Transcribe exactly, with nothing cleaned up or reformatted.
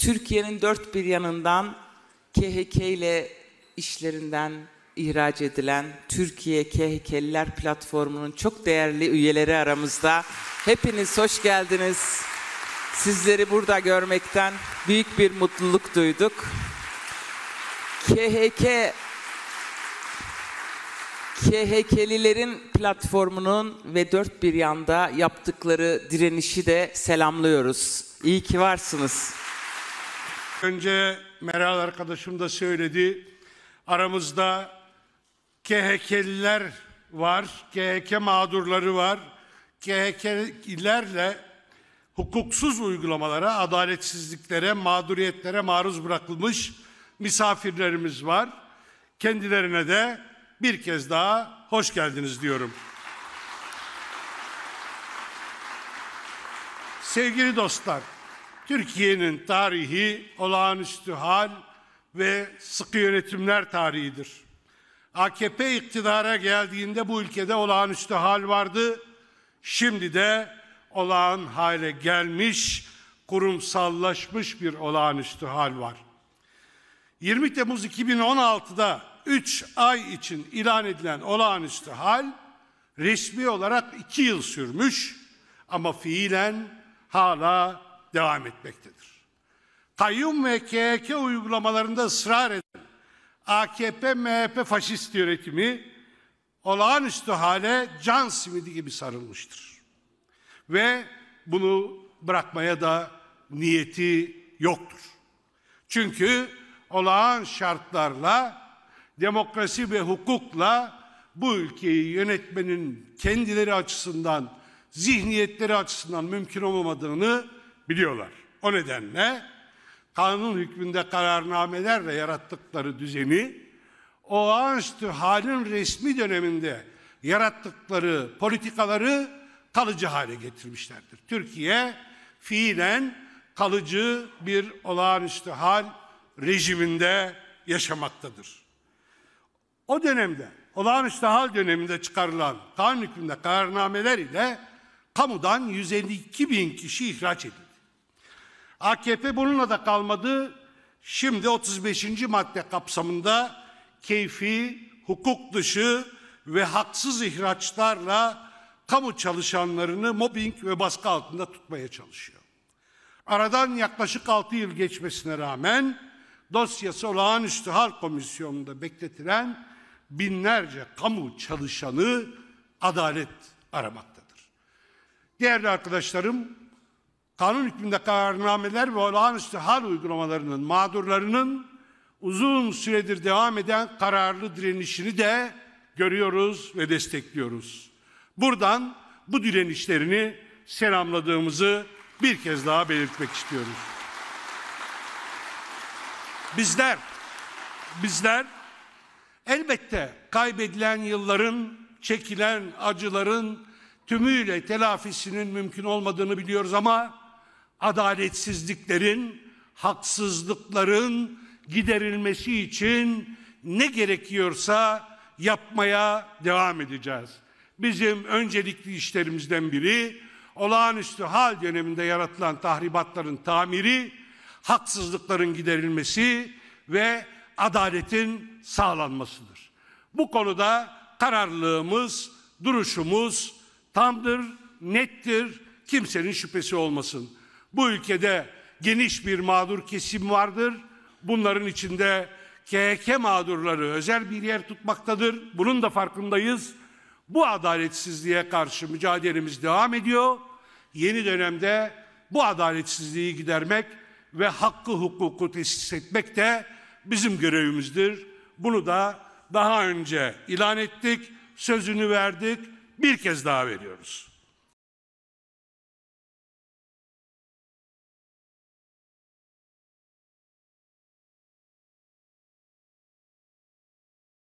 Türkiye'nin dört bir yanından K H K ile işlerinden ihraç edilen Türkiye K H K'liler platformunun çok değerli üyeleri aramızda. Hepiniz hoş geldiniz. Sizleri burada görmekten büyük bir mutluluk duyduk. K H K K H K'lilerin platformunun ve dört bir yanda yaptıkları direnişi de selamlıyoruz. İyi ki varsınız. Önce Meral arkadaşım da söyledi. Aramızda K H K'liler var, K H K mağdurları var. K H K'lilerle hukuksuz uygulamalara, adaletsizliklere, mağduriyetlere maruz bırakılmış misafirlerimiz var. Kendilerine de bir kez daha hoş geldiniz diyorum. Sevgili dostlar, Türkiye'nin tarihi olağanüstü hal ve sıkı yönetimler tarihidir. A K P iktidara geldiğinde bu ülkede olağanüstü hal vardı. Şimdi de olağan hale gelmiş, kurumsallaşmış bir olağanüstü hal var. yirmi Temmuz iki bin on altı'da üç ay için ilan edilen olağanüstü hal resmi olarak iki yıl sürmüş ama fiilen hala devam etmektedir. Kayyum ve K H K uygulamalarında ısrar eden A K P M H P faşist yönetimi olağanüstü hale can simidi gibi sarılmıştır. Ve bunu bırakmaya da niyeti yoktur. Çünkü olağan şartlarla, demokrasi ve hukukla bu ülkeyi yönetmenin kendileri açısından, zihniyetleri açısından mümkün olmadığını biliyorlar. O nedenle kanun hükmünde kararnamelerle yarattıkları düzeni, olağanüstü halin resmi döneminde yarattıkları politikaları kalıcı hale getirmişlerdir. Türkiye fiilen kalıcı bir olağanüstü hal rejiminde yaşamaktadır. O dönemde, olağanüstü hal döneminde çıkarılan kanun hükmünde kararnameler ile kamudan yüz elli iki bin kişi ihraç edildi. A K P bununla da kalmadı. Şimdi otuz beşinci madde kapsamında keyfi, hukuk dışı ve haksız ihraçlarla kamu çalışanlarını mobbing ve baskı altında tutmaya çalışıyor. Aradan yaklaşık altı yıl geçmesine rağmen dosyası olağanüstü hal komisyonunda bekletilen binlerce kamu çalışanı adalet aramaktadır. Değerli arkadaşlarım, kanun hükmünde kararnameler ve olağanüstü hal uygulamalarının mağdurlarının uzun süredir devam eden kararlı direnişini de görüyoruz ve destekliyoruz. Buradan bu direnişlerini selamladığımızı bir kez daha belirtmek istiyoruz. Bizler, bizler elbette kaybedilen yılların, çekilen acıların tümüyle telafisinin mümkün olmadığını biliyoruz ama adaletsizliklerin, haksızlıkların giderilmesi için ne gerekiyorsa yapmaya devam edeceğiz. Bizim öncelikli işlerimizden biri olağanüstü hal döneminde yaratılan tahribatların tamiri, haksızlıkların giderilmesi ve adaletin sağlanmasıdır. Bu konuda kararlılığımız, duruşumuz tamdır, nettir, kimsenin şüphesi olmasın. Bu ülkede geniş bir mağdur kesim vardır. Bunların içinde K H K mağdurları özel bir yer tutmaktadır. Bunun da farkındayız. Bu adaletsizliğe karşı mücadelemiz devam ediyor. Yeni dönemde bu adaletsizliği gidermek ve hakkı hukuku tesis etmek de bizim görevimizdir. Bunu da daha önce ilan ettik, sözünü verdik, bir kez daha veriyoruz.